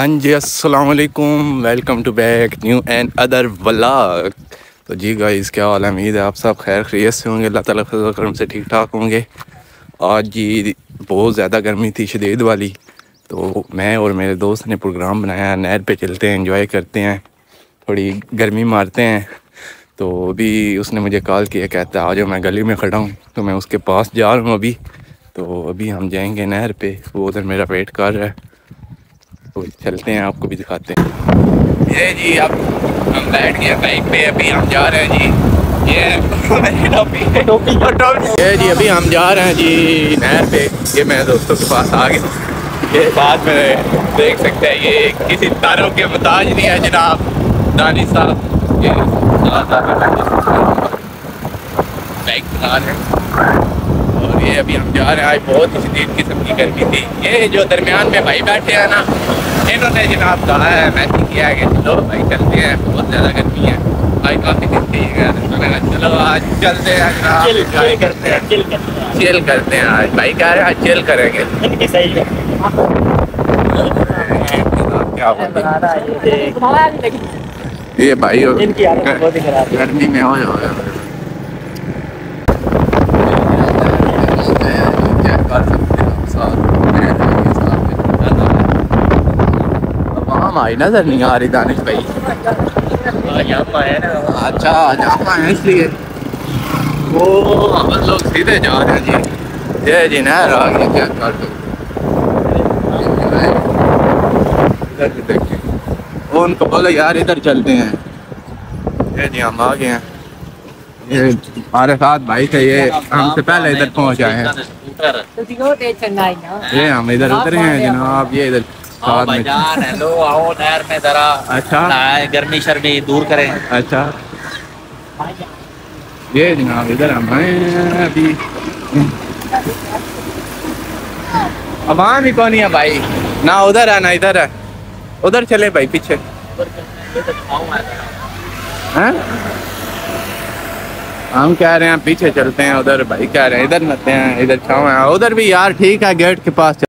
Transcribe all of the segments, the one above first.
हाँ जी, अस्सलाम वालेकुम, welcome to back new and other vlog. तो जी गाइस, क्या हाल है? उम्मीद है आप सब खैर खैरियत से होंगे, अल्लाह ताला फज़ल करम से ठीक ठाक होंगे। आज जी बहुत ज़्यादा गर्मी थी, शदीद वाली। तो मैं और मेरे दोस्त ने प्रोग्राम बनाया, नहर पे चलते हैं, एंजॉय करते हैं, थोड़ी गर्मी मारते हैं। तो अभी उसने मुझे कॉल किया, कहता है आ जाओ, मैं गली में खड़ा हूँ। तो मैं उसके पास जा रहा हूँ अभी। तो अभी हम जाएंगे नहर पे, वो उधर मेरा वेट कर रहा है। तो चलते हैं, आपको भी दिखाते हैं। ये जी अब हम बैठ गए बाइक पे, अभी हम जा रहे हैं जी। ये जी अभी हम जा रहे हैं जी नहर पे। ये मेरे दोस्तों के पास आ गए। ये बाद में देख सकते हैं, ये किसी तारों के मुताज नहीं है जनाब दानी साहब। ये बाइक चला रहे हैं और ये अभी हम जा रहे हैं। आज बहुत ही शदीद किस्म की गर्मी थी। ये जो दरमियान में भाई बैठे हैं ना, इन्होंने जनाब कहा है, मैसेज किया है कि चलो भाई चलते हैं, बहुत ज़्यादा गर्मी है। आज काफ़ी दिन थी, चलो आज चलते हैं जनाब, चिल करते हैं। आज भाई कह रहे हैं आज चिल करेंगे। ये भाई गर्मी में हो जाएगा। हमारी नजर नहीं आ रही दानिश भाई। अच्छा जामा है इसलिए वो हम लोग सीधे जा रहे हैं जी। ये जी नहर आ गई, क्या कर दो। इधर भी देखिए, वो उनको बोलो यार इधर चलते हैं। ये जी हम आ गए हैं। ये हमारे साथ भाई थे, ये हमसे पहले इधर पहुंच आए हैं। ये हम इधर उतरे हैं जनाब। ये इधर हेलो आओ नहर में जरा। अच्छा गर्मी शर्मी दूर करें। अच्छा ये जनाब इधर हम आए हैं अभी। अब वहाँ भी कौन है भाई? ना उधर है ना इधर है। उधर चले भाई पीछे। हैं? हम कह रहे हैं पीछे चलते हैं, उधर भाई कह रहे हैं इधर मत हैं, इधर छाँव है। उधर भी यार ठीक है, गेट के पास।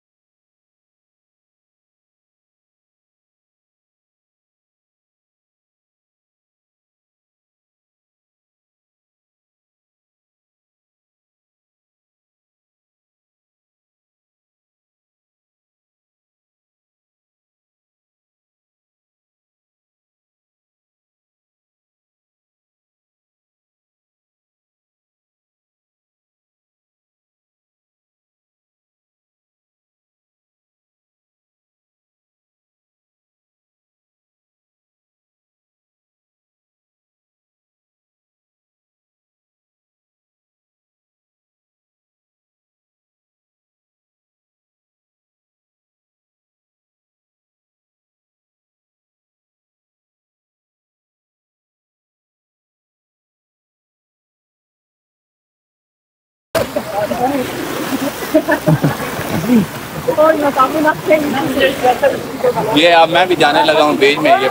ये अब मैं भी जाने लगा हूँ बीच में। ये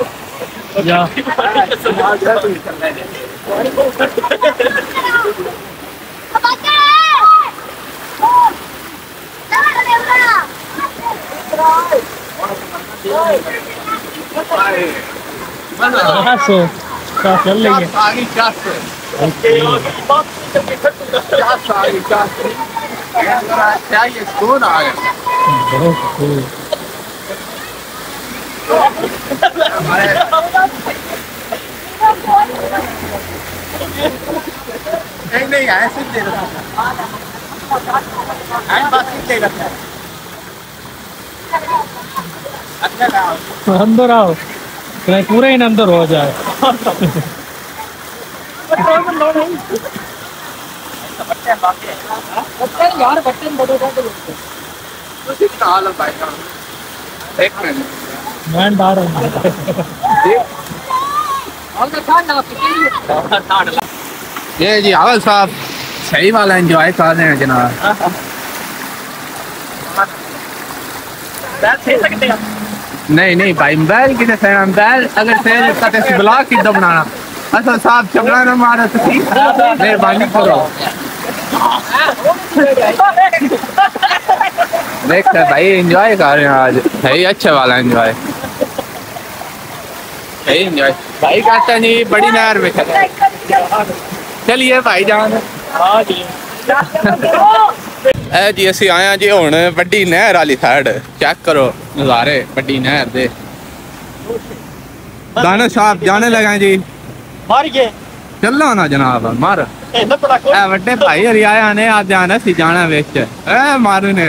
चल रही है। ये कौन आ गया? नहीं ऐसे दे रखा है। अंदर आओ, पूरा ही अंदर हो जाए। यार बटन एक मिनट मैं डाल ये जी आवल साहब सही वाला एंजॉय कर रहे हैं जनाब। नहीं भाई मोबाइल कितने से मोबाइल अगर से ब्लॉग कितना बनाना। अच्छा साहब चमड़ा ना मारो तो मेहरबानी करो। देखते हैं भाई, एंजॉय कर रहे हैं आज भाई, अच्छा वाला एंजॉय भाई, एंजॉय भाई कहते हैं जी बड़ी नहर में चलिए भाई जान। ए जी असी आए जी हुण वड्डी नहर वाली साइड, चेक करो नज़ारे वड्डी नहर दे। दाना साहब जाने लगे जी, चलो ना जनाब मार वड्डे भाई हरी आया ने आज जाना सी जाना विच ए मारने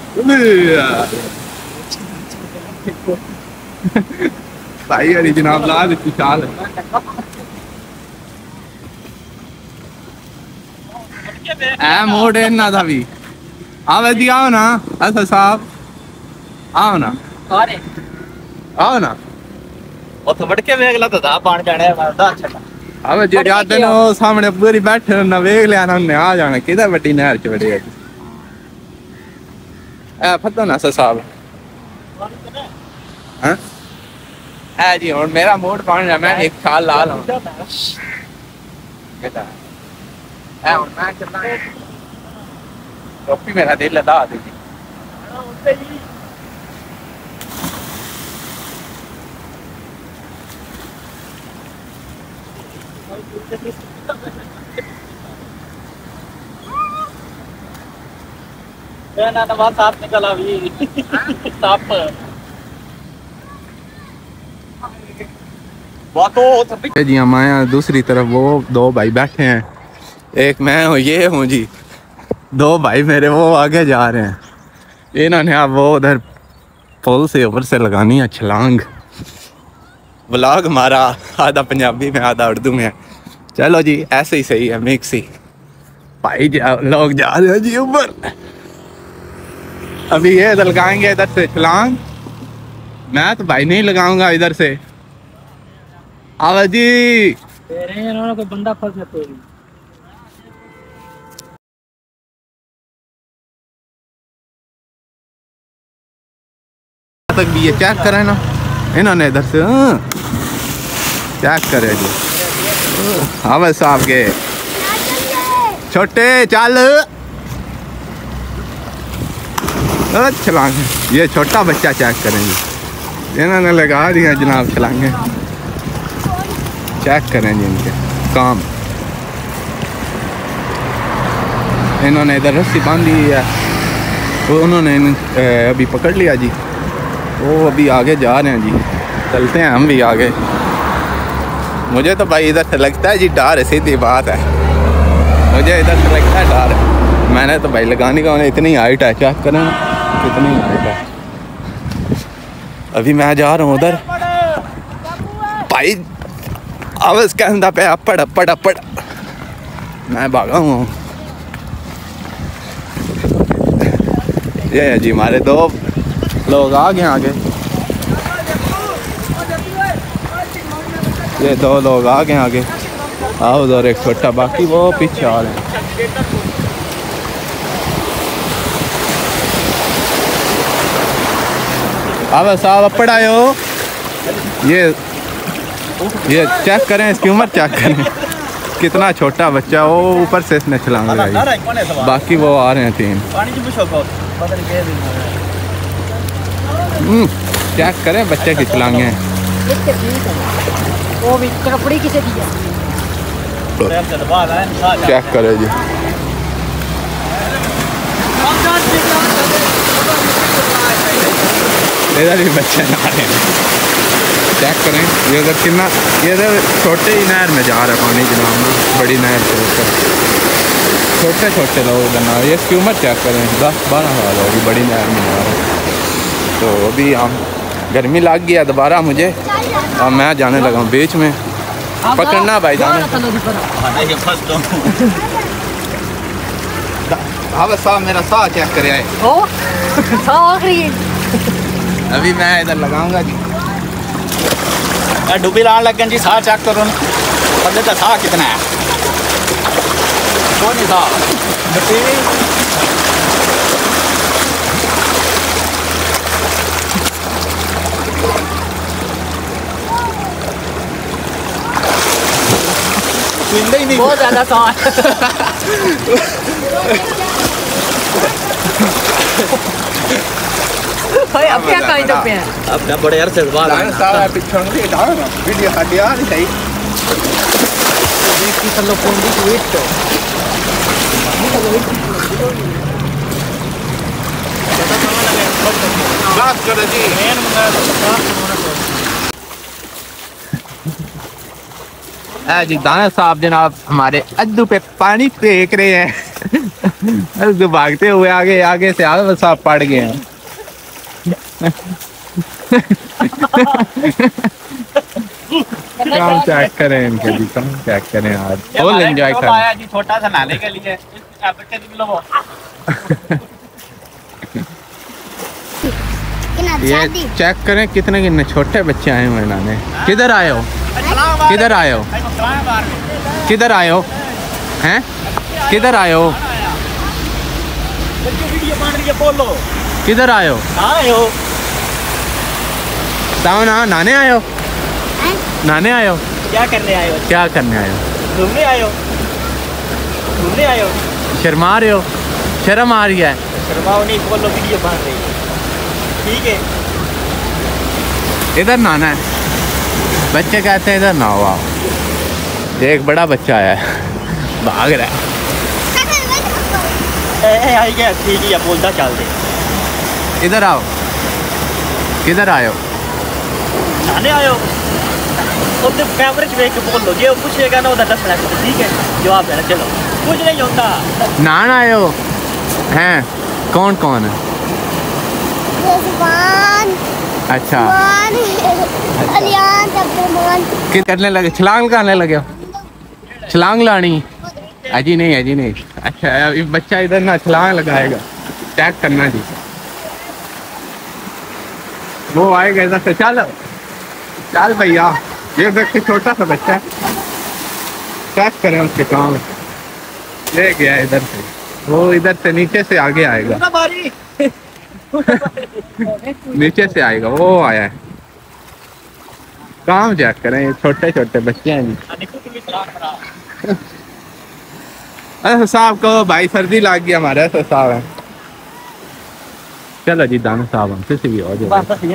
भाई हरी जनाब ला दी चाल। ए मोड़ इन्ना दा भी आवे जी, आओ ना अच्छा साहब, आओ ना आओ ना ਉੱਥੇ ਵੜ ਕੇ ਵੇਖ ਲਾ ਤਾਂ ਪਾਣ ਜਾਣਾ ਮਰਦਾ ਅੱਛਾ। अब जो जाते ना वो सामने पूरी बैठे ना वेख लिया ना उन्हें आ जाना किधर बड़ी नहर च बड़ी है। ए पता ना साहब हां ए जी और मेरा मूड कौन है, मैं एक साल ला लूं कहता ए और मैं चलना टोपी मेरा दिल लगा दे। ना नवाज साहब निकला भी साहब जी हम आए हैं दूसरी तरफ, वो दो भाई बैठे हैं, एक मैं हूँ ये हूँ जी, दो भाई मेरे वो आगे जा रहे हैं, इन्होंने अब वो उधर पुल से ऊपर से लगानी है छलांग। व्लॉग हमारा आधा पंजाबी में आधा उर्दू में है, चलो जी ऐसे ही सही है मिक्स ही। भाई लोग जा रहे हैं जी ऊपर, अभी ये लगाएंगे इधर से छलांग, मैं तो भाई नहीं लगाऊंगा इधर से। आवा जी कोई बंदा फंस जाते तक भी ये चेक करें ना इन्होंने इधर से चेक करे जी। आवा साहब के छोटे चल छलांग, ये छोटा बच्चा चेक करेंगे, इन्होंने लगा दिया जनाब छलांगे, चेक करेंगे इनके काम। इन्होंने इधर रस्सी बांधी है, वो उन्होंने अभी पकड़ लिया जी, वो अभी आगे जा रहे हैं जी, चलते हैं हम भी आगे। मुझे तो भाई इधर से लगता है जी डर, सीधी बात है, मुझे इधर से लगता है डर। मैंने तो भाई लगाने का उन्हें इतनी हाइट है, चेक करें कितनी हाइट है। अभी मैं जा रहा हूँ उधर, भाई आवाज कहता पे अपड़ अपड़ अपड़, मैं भागा हूँ। ये है जी हमारे दो लोग आ गए आगे, ये दो लोग आ गए आगे, आओ उधर एक छोटा, बाकी वो पीछे आ रहे हैं। अब साहब अपड़ आयो, ये चेक करें इसकी उम्र, चेक करें कितना छोटा बच्चा, वो ऊपर से इसने छलांग लगाई, बाकी वो आ रहे हैं तीन। चेक करें बच्चे की छलांगे, चेक करें जी। इधर भी बच्चे नहा रहे हैं, चेक करें ये इधर कितना, ये इधर छोटे ही नहर में जा रहा है पानी जनाब ना, बड़ी नहर से ऊपर छोटे छोटे लोग इधर नहा, ये इसकी उम्र चेक करें 10-12 साल होगी, बड़ी नहर में जा रहे हैं। तो अभी हम गर्मी लग गया दोबारा मुझे, अब मैं जाने लगा हूँ बीच में, पकड़ना भाई जाने। हाँ बस साहब मेरा साह चेक करे आए, अभी मैं इधर लगाऊंगा जी। डुबी लाने लगन जी, साह चेक करो बंदे का साह कितना है, कौन साह ही नहीं, बहुत ज्यादा साह है। अब क्या कायदे पे हैं? अब ना बड़े अरसे बाद दाने साहब पीछे नहीं डाल ना वीडियो हटिया नहीं सही देख की चलो फोन दी वेट तो बात करो जी जी दाना साहब जनाब हमारे अद्दू पे पानी फेंक रहे हैं अद्दू भागते हुए आगे आगे से आगे साहब पड़ गए हैं काम चेक करें इनके भी काम चेक करें आज फुल एंजॉय करें आया जी छोटा सा नहाने के लिए बच्चे निकलो वो ये चेक करें कितने कितने छोटे बच्चे आए हुए नहाने किधर आए हो किधर आए हो किधर आए हो हैं किधर आए हो किधर आए हो बताओ ना नहाने आए हो नहाने आए हो क्या करने आए हो क्या करने आए हो घूमने आए हो घूमने आए हो शर्मा रहे हो शर्म आ रही है शर्माओ नहीं बोलो वीडियो बन रही है ठीक है इधर नहाना है बच्चे कहते हैं इधर नहाओ आओ एक बड़ा बच्चा आया है भाग रहा है आई गया ठीक है बोलता चल दे इधर आओ किधर आए हो नहाने आए हो ਉਹਦੇ ਫੇਵਰਿਟ ਵੇਖ ਕੇ ਬੋਲੋ ਜੇ ਉਹ ਪੁੱਛੇਗਾ ਨਾ ਉਹਦਾ ਦੱਸਣਾ ਠੀਕ ਹੈ ਜਵਾਬ ਦੇਣਾ ਚਲੋ ਕੁਝ ਨਹੀਂ ਹੁੰਦਾ नहाना आए हो हैं कौन कौन है अच्छा कि करने लगे छलांग लगाने लगे हो छलांग लानी अजी नहीं अच्छा ये बच्चा इधर ना छलांग लगाएगा चेक करना जी वो आएगा इधर से चल चल भैया ये देखिए छोटा सा बच्चा है चेक करें उसके काम ले गया इधर से वो इधर से नीचे से आगे आएगा नीचे से आएगा वो आया है काम चेक करें ये छोटे छोटे बच्चे हैं ऐसा साहब को भाई सर्दी लग गई हमारे ऐसा साहब है चलो जी दाना साहब हम किसी भी हो जाए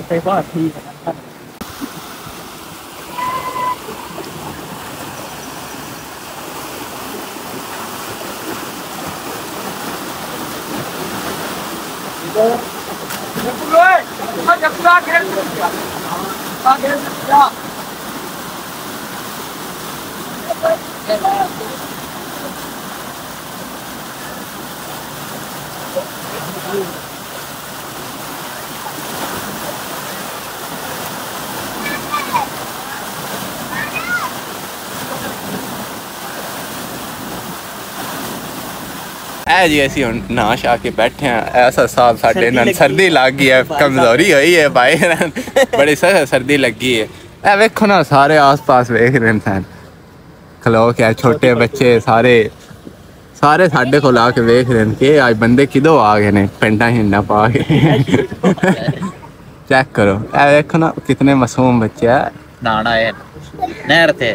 जी ऐसी नहा शा के बैठे हैं ऐसा साहब साढ़े ना सर्दी लग गई है कमजोरी हुई है भाई बड़ी सर्दी लगी है ए वेखो ना सारे आस पास वेख रहे हैं खलो क्या छोटे बच्चे सारे सारे साढ़े को ला के वेख रहे हैं कि आज बंदे किदों आ गए ने पेंटा हिन्ना पा के चेक करो ए वेखो ना कितने मासूम बच्चे हैं नहाना है नहर थे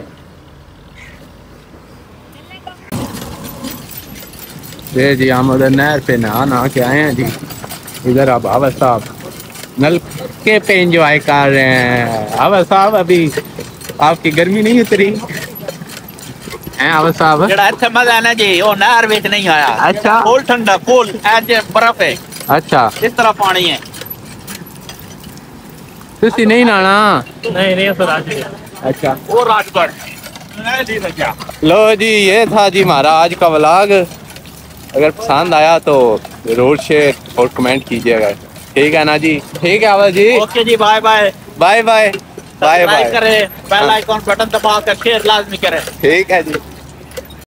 जी हम उधर नहर पे नहा के आए हैं जी इधर अब आवा साहब नलके पे एंजॉय कर रहे हैं आवा साहब अभी आपकी गर्मी नहीं उतरी हैं आवा साहब जेड़ा इत्थे मजा है ना जी वो नहर विच नहीं आया अच्छा फुल ठंडा फुल आज बर्फ है अच्छा इस तरह पानी है तुसी नहीं नहाना नहीं सर आज अच्छा वो राजगढ़ लो जी ये था जी हमारा आज का व्लॉग अगर पसंद आया तो जरूर शेयर और कमेंट कीजिएगा ठीक है ना जी ठीक है आवाज जी ओके जी bye bye bye bye bye bye करें बेल आइकॉन बटन दबा कर शेयर लाजमी करें ठीक है जी।